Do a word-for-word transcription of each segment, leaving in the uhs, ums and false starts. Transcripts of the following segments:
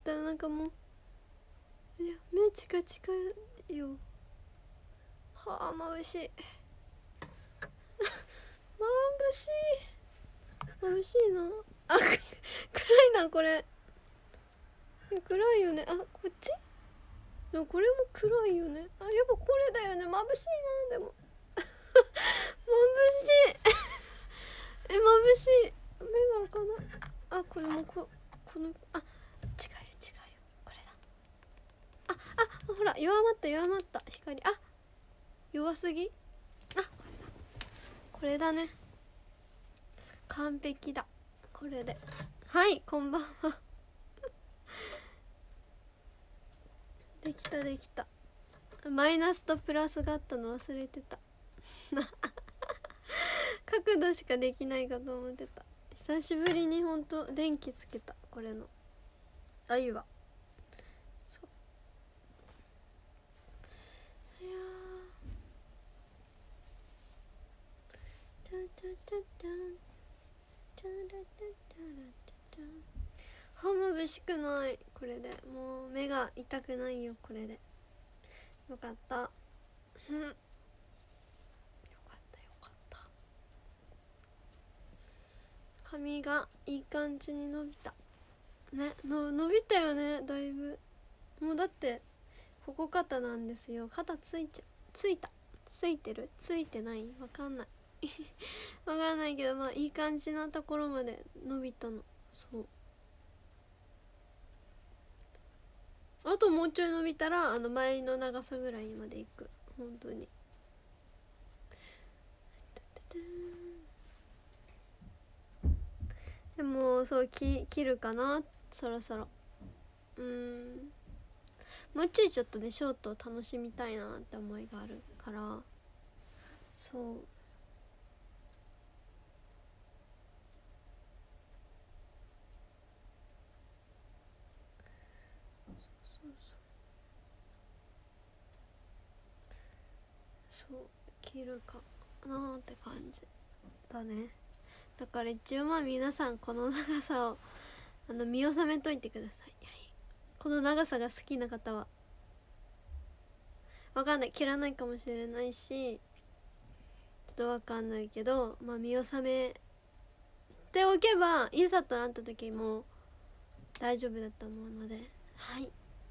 ったらなんかもういや目チカチカよ。はあ眩しい眩しい眩しいなあ暗いなこれ。暗いよね。あこっちでもこれも暗いよね。あやっぱこれだよね。眩しいな。でも眩しいえ眩しい。目が開かない。あこれもここのあ違うよ違うよこれだ。ああほら弱まった弱まった光。あ弱すぎ。あこれだこれだね。完璧だこれで。はいこんばんはできたできた。マイナスとプラスがあったの忘れてた角度しかできないかと思ってた。久しぶりにほんと電気つけたこれのあゆは。そういやータタタタンタラタタラタタン。歯眩しくないこれで。もう目が痛くないよこれで。よかったうんよかったよかった。髪がいい感じに伸びたね。の伸びたよねだいぶ。もうだってここ肩なんですよ。肩ついちゃついたついてるついてないわかんないわかんないけどまあいい感じなところまで伸びたの。そうあともうちょい伸びたらあの前の長さぐらいまでいく本当に。でもそうき切るかなそろそろ。うーんもうちょいちょっとねショートを楽しみたいなって思いがあるからそうそう切るかなーって感じだね。だから一応まあ皆さんこの長さをあの見納めといてください、はい、この長さが好きな方は。わかんない切らないかもしれないしちょっとわかんないけどまあ見納めておけばいざとなった時も大丈夫だと思うのではい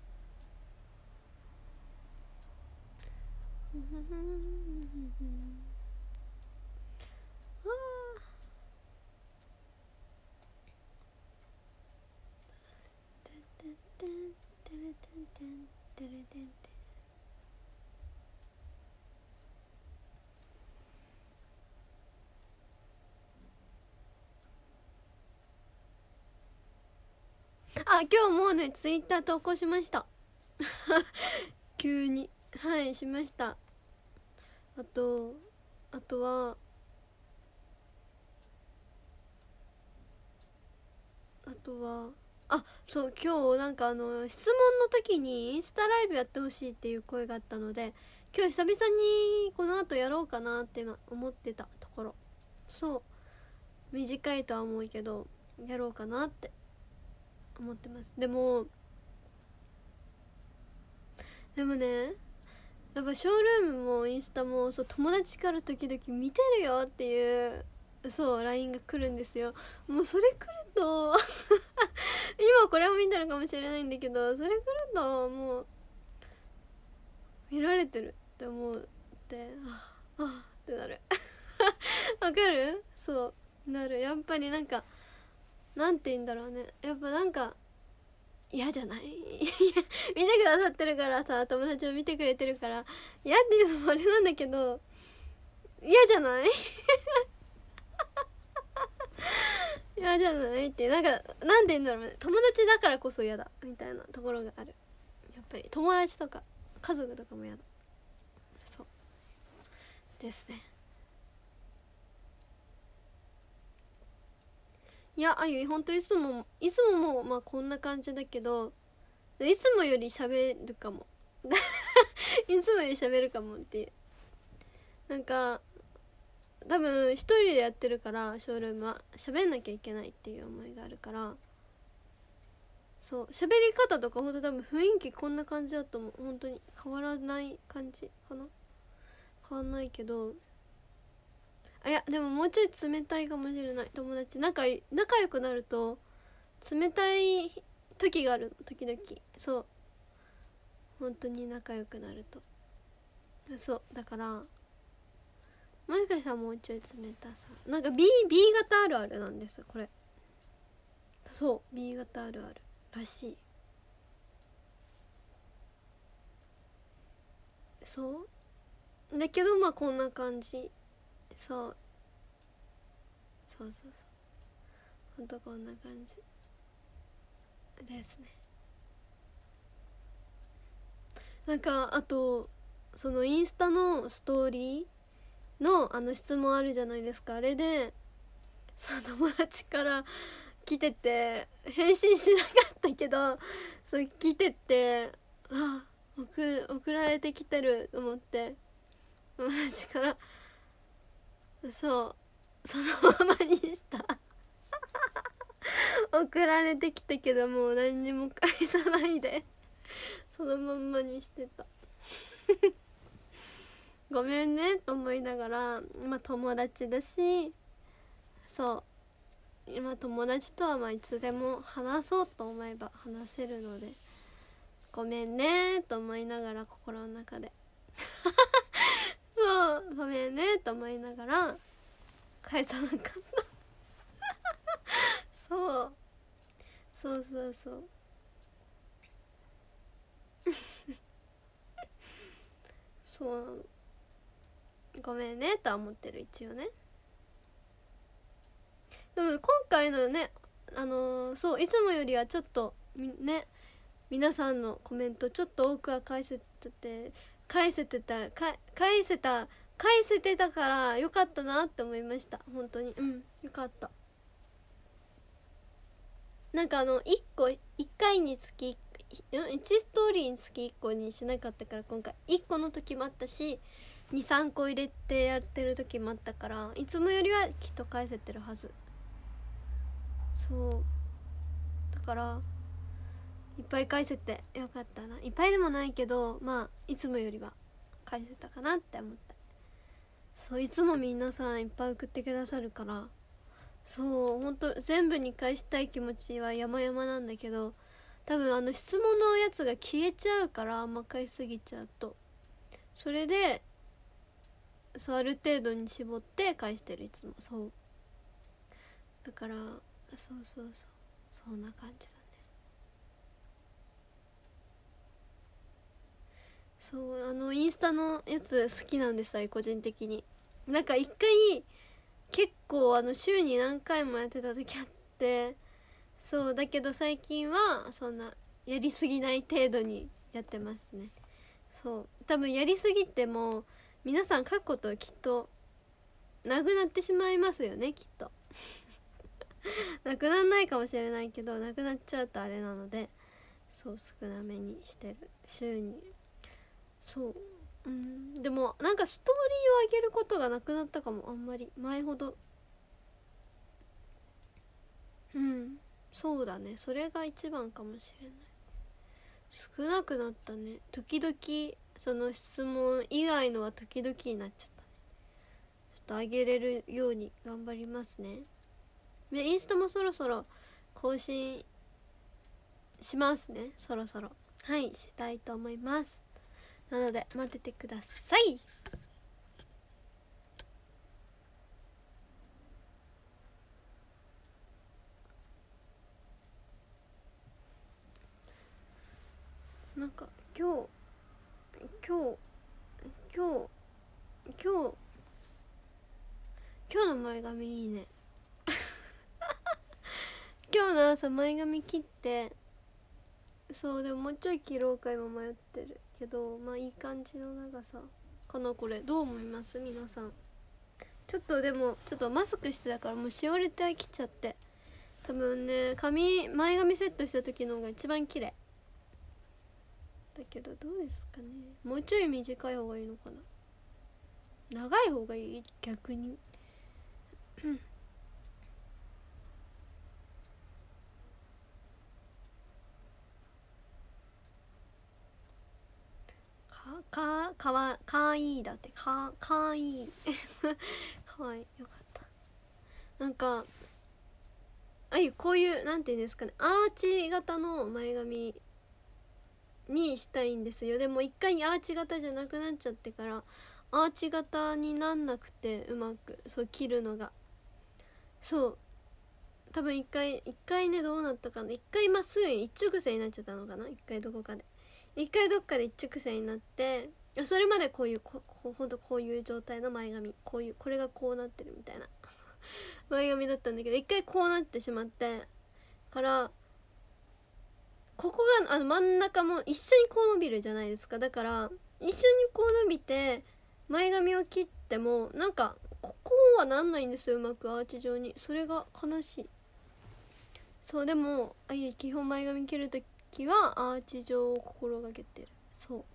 あ今日もうねツイッター投稿しました急にはいしました。あとあとはあとはあそう今日なんかあの質問の時にインスタライブやってほしいっていう声があったので今日久々にこの後やろうかなって思ってたところ。そう短いとは思うけどやろうかなって思ってます。でもでもねやっぱショールームもインスタもそう友達から時々見てるよっていうそう ライン が来るんですよ。もうそれ来ると今これを見てるかもしれないんだけどそれ来るともう見られてるって思うってああってなるわかる。そうなる。やっぱりなんかなんて言うんだろうね。やっぱなんか嫌じゃない見てくださってるからさ友達も見てくれてるから嫌っていうのもあれなんだけど嫌じゃない嫌じゃないってなんかなんて言うんだろうね。友達だからこそ嫌だみたいなところがある。やっぱり友達とか家族とかも嫌だ。そうですね。いやあゆほんといつもいつももうまあこんな感じだけどいつもより喋るかもいつもより喋るかもっていう。なんか多分一人でやってるからショールームは喋んなきゃいけないっていう思いがあるからそう喋り方とかほんと多分雰囲気こんな感じだと思う。本当に変わらない感じかな。変わんないけど、あ、いやでももうちょい冷たいかもしれない。友達仲い仲良くなると冷たい時がある、時々。そう本当に仲良くなると。そうだからもしかしたらもうちょい冷たさ、なんか B, B 型あるあるなんですこれ。そう B 型あるあるらしい。そうだけどまあこんな感じ。そうそうそうそうほんとこんな感じですね。なんかあとそのインスタのストーリーのあの質問あるじゃないですか。あれでその友達から来てて返信しなかったけど、そう来てて、あ送送られてきてると思って友達からそうそのままにした送られてきたけどもう何にも返さないでそのまんまにしてたごめんねと思いながら、まあ友達だし、そう今友達とはまあいつでも話そうと思えば話せるので、ごめんねと思いながら心の中でそうごめんねと思いながら返さなかったそうそうそうそうそうなの。ごめんねとは思ってる一応ね。でも今回のねあのー、そういつもよりはちょっとね皆さんのコメントちょっと多くは返せてて返せてたか返せた返せてたからよかったなって思いました。本当にうんよかった。なんかあのいっこいっかいにつきいちストーリーにつきいっこにしなかったから今回いっこの時もあったしにさんこ入れてやってる時もあったからいつもよりはきっと返せてるはず。そうだからいっぱい返せてよかったな。いっぱいでもないけどまあいつもよりは返せたかなって思った。そういつも皆さんいっぱい送ってくださるからそうほんと全部に返したい気持ちは山々なんだけど多分あの質問のやつが消えちゃうからあんま返しすぎちゃうとそれでそうある程度に絞って返してるいつも。そうだからそうそうそうそんな感じだね。そうあのインスタのやつ好きなんですよ個人的に。なんか一回結構あの週に何回もやってた時あってそうだけど最近はそんなやりすぎない程度にやってますね。そう多分やりすぎても皆さん書くことはきっとなくなってしまいますよねきっとなくなんないかもしれないけどなくなっちゃうとあれなのでそう少なめにしてる週に。そううんでもなんかストーリーを上げることがなくなったかも。あんまり前ほどうんそうだねそれが一番かもしれない。少なくなったね。時々その質問以外のは時々になっちゃったね。ちょっと上げれるように頑張りますね。でインスタもそろそろ更新しますね。そろそろはいしたいと思います。なので待っててください。なんか今日今日今日今日今日の前髪いいね今日の朝前髪切ってそうでももうちょい切ろうか今迷ってるけどまあいい感じの長さかな。これどう思います皆さん。ちょっとでもちょっとマスクしてたからもうしおれてきちゃって多分ね髪前髪セットした時の方が一番綺麗だけどどうですかね。もうちょい短い方がいいのかな。長い方がいい逆にかかわかわいいだってかかわいいかわいいよかった。なんかあいこういうなんていうんですかね、アーチ型の前髪にしたいんですよ。でも一回アーチ型じゃなくなっちゃってからアーチ型になんなくて、うまくそう切るのが、そう多分一回一回ねどうなったかな、一回まっすぐ一直線になっちゃったのかな、一回どこかで一回どっかで一直線になって、それまでこういうここうほんとこういう状態の前髪、こういうこれがこうなってるみたいな前髪だったんだけど、一回こうなってしまってからここがあの真ん中も一緒にこう伸びるじゃないですか。だから一緒にこう伸びて前髪を切ってもなんかここはなんないんですよ、うまくアーチ状に。それが悲しい。そうでもあい基本前髪切るときはアーチ状を心がけてる。そう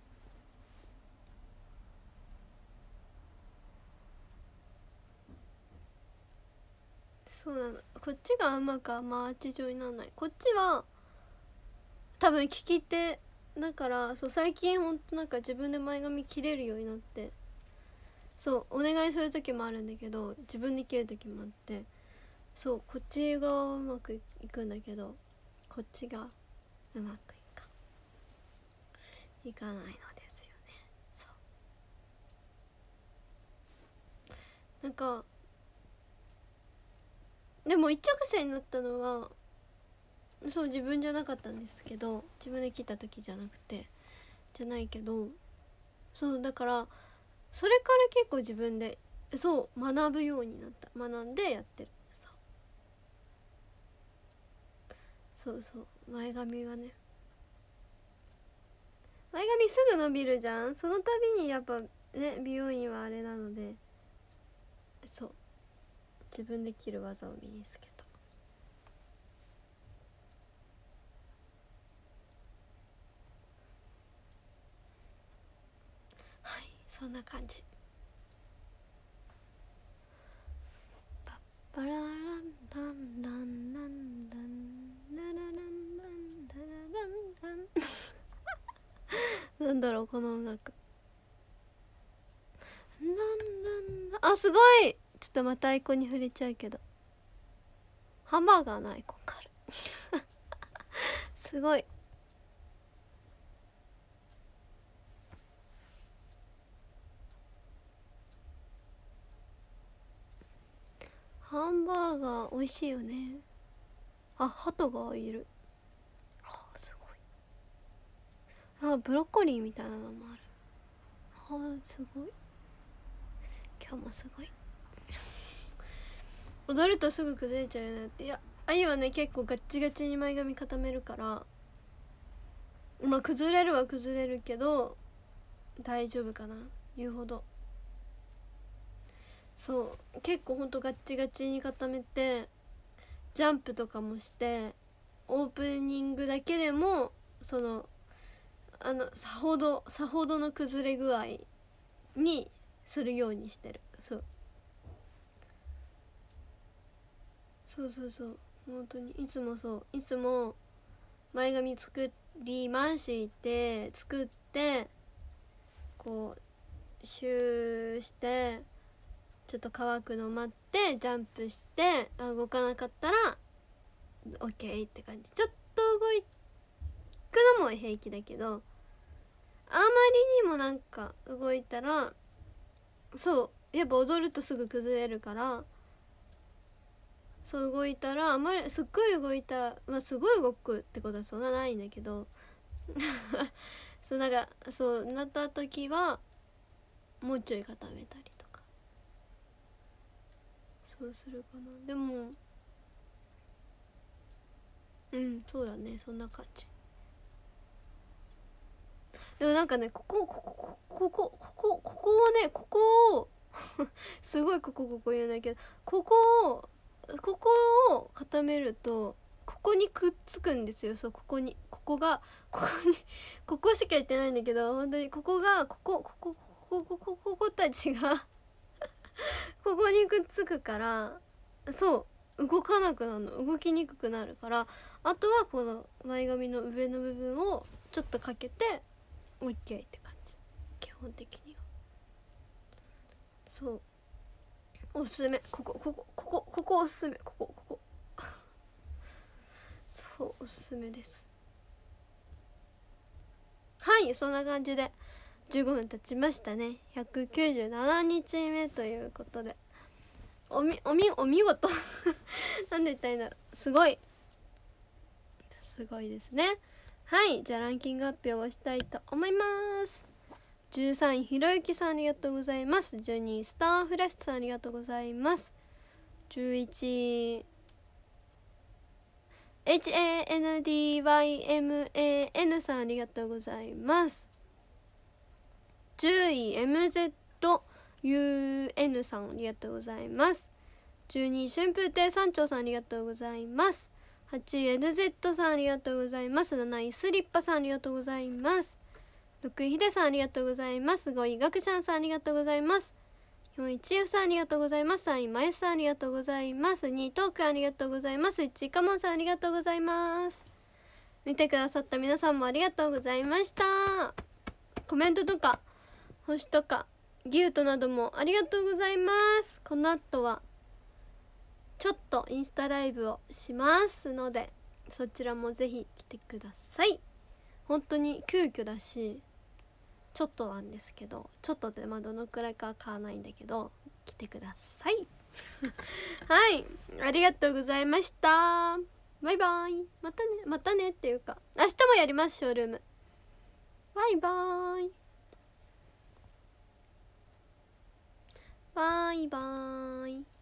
そうなの。こっちがうまくあんまアーチ状にならない。こっちは多分利き手だから、そう最近ほんとなんか自分で前髪切れるようになって、そうお願いする時もあるんだけど自分で切る時もあって、そうこっちがうまくいくんだけどこっちがうまくいかいかないのですよね。そうなんかでも一直線になったのはそう自分じゃなかったんですけど、自分で切った時じゃなくてじゃないけど、そうだからそれから結構自分でそう学ぶようになった。学んでやってる。そうそうそう前髪はね、前髪すぐ伸びるじゃん。その度にやっぱね美容院はあれなので、そう自分で切る技を身につけた。はいそんな感じ。パッパラランランランランランララランランララランランなんだろうこの音楽。ランランランあすごい。ちょっとまたアイコンに触れちゃうけどハンバーガーのアイコンがあるすごい。ハンバーガー美味しいよね。あ鳩がいる。あすごい。あブロッコリーみたいなのもある。あすごい。今日もすごい踊るとすぐ崩れちゃうよねって。いやあゆはね結構ガッチガチに前髪固めるから、まあ崩れるは崩れるけど大丈夫かな言うほど。そう結構ほんとガッチガチに固めてジャンプとかもして、オープニングだけでもそのあのさほどさほどの崩れ具合にするようにしてる。そうそうそうそう本当にいつもそういつも前髪作り回して作ってこうシューしてちょっと乾くの待ってジャンプしてあ動かなかったら OK って感じ。ちょっと動くのも平気だけどあまりにもなんか動いたらそうやっぱ踊るとすぐ崩れるから、そう動いたらあまりすっごい動いたまあすごい動くってことはそんなないんだけどそうなんかそうなった時はもうちょい固めたりとかそうするかな。でもうんそうだねそんな感じ。でもなんかねここここここここここをねここをすごいここここ言うんだけどここをここを固めるとここにくっつくんですよ。そうここにここがここにここしか言ってないんだけど本当にここがここここここここここたちがここにくっつくからそう動かなくなるの。動きにくくなるからあとはこの前髪の上の部分をちょっとかけて OK って感じ。 本的には。そうおすすめ、ここここここここおすすめ、ここここそうおすすめです。はい、そんな感じでじゅうごふん経ちましたね。ひゃくきゅうじゅうななにちめということで、おみおみお見事なんで言ったらいいんだろう、すごいすごいですね。はい、じゃあランキング発表をしたいと思います。じゅうさんいひろゆきさんありがとうございます。じゅうにいスターフラッシュさんありがとうございます。じゅういちい エイチエーエヌディーワイエムエーエヌ さんありがとうございます。じゅうい エムゼットユーエヌ さんありがとうございます。じゅうにい春風亭三長さんありがとうございます。はちい エヌゼット さんありがとうございます。なないスリッパさんありがとうございます。ろくいヒデさんありがとうございます。ごいガクシャンさんありがとうございます。よんいちゆさんありがとうございます。さんいまえさんありがとうございます。にいトークありがとうございます。いちいカモンさんありがとうございます。見てくださった皆さんもありがとうございました。コメントとか星とかギフトなどもありがとうございます。この後はちょっとインスタライブをしますので、そちらもぜひ来てください。本当に急遽だしちょっとなんですけど、ちょっとでまあどのくらいかは買わないんだけど来てくださいはい、ありがとうございました。バイバイ、またねまたねっていうか明日もやります、ショールーム。バイバイバイバイ。